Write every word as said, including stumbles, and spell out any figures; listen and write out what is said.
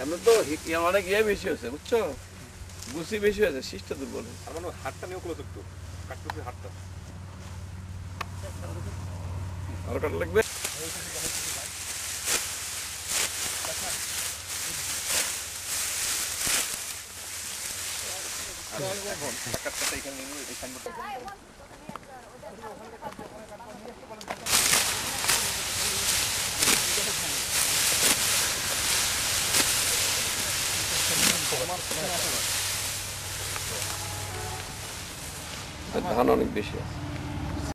এমন তো অনেক ইয়ে বেশি হয়েছে বুঝছো, গুছি বেশি হয়েছে, শীষটা দুর্বল। আর মানে হাতটা নিয়েও ক্লোজ একটু কাটতেছে হাতটা। আরো কাটা লাগবে। ধান অনেক বেশি আছে।